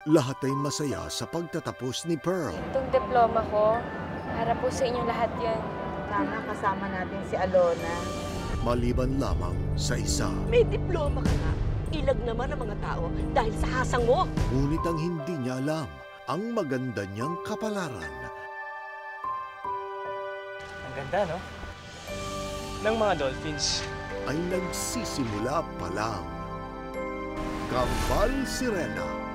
Lahat ay masaya sa pagtatapos ni Pearl. Itong diploma ko, para po sa inyong lahat yan. Sana kasama natin si Alona. Maliban lamang sa isa. May diploma ka nga. Ilag naman ang mga tao dahil sa hasang mo. Ngunit ang hindi niya alam, ang maganda niyang kapalaran. Ang ganda, no? Ng mga dolphins. Ay nagsisimula pa lang. Kambal Sirena.